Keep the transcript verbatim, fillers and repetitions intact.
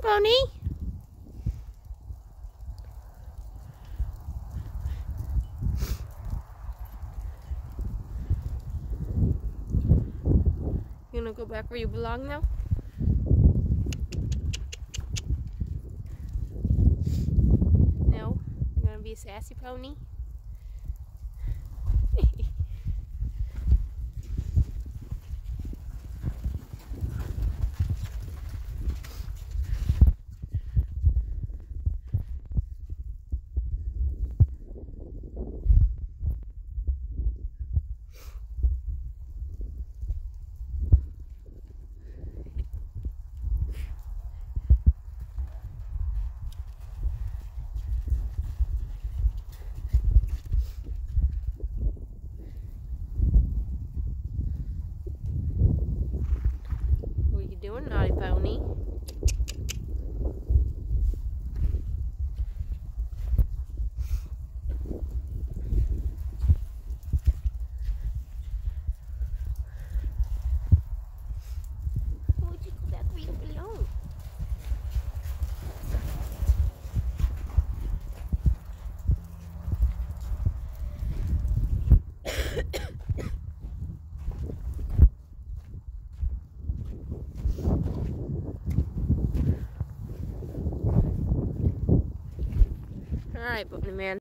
Pony. You gonna go back where you belong now? No? You're gonna be a sassy pony? What are you doing, naughty pony? Would you go back where you belong? Alright, Pony Man.